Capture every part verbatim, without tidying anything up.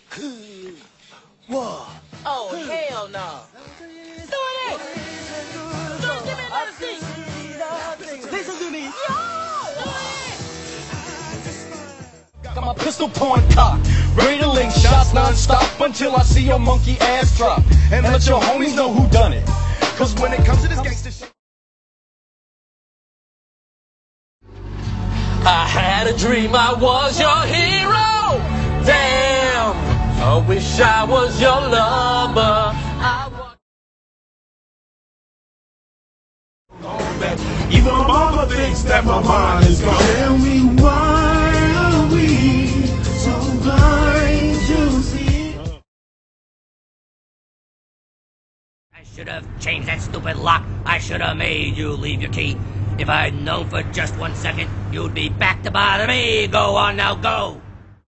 Whoa. Oh, hell no. Do it! Don't give me another seat! Listen to me. Yo! Got my pistol point cocked, ready to link shots non-stop until I see your monkey ass drop. And let your homies know who done it. Cause when it comes to this gangster shit, I had a dream I was your hero. Damn, I wish I was your lover. I was Even my mama thinks that my mind is gone. Tell me why are we so blind to see? I should have changed that stupid lock. I should have made you leave your key. If I'd known for just one second, you'd be back to bother me. Go on now, go.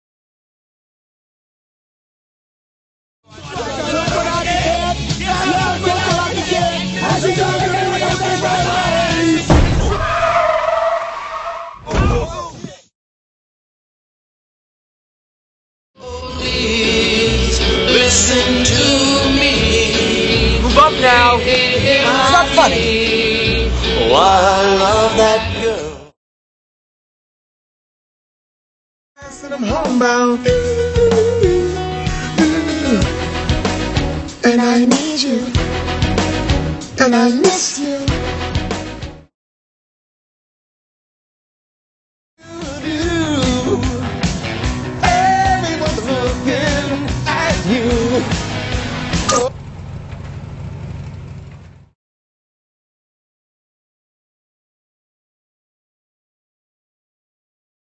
Please listen to me. Move up now. It's not funny. Oh, I love that girl. And I'm homebound. And I need you. And I miss you.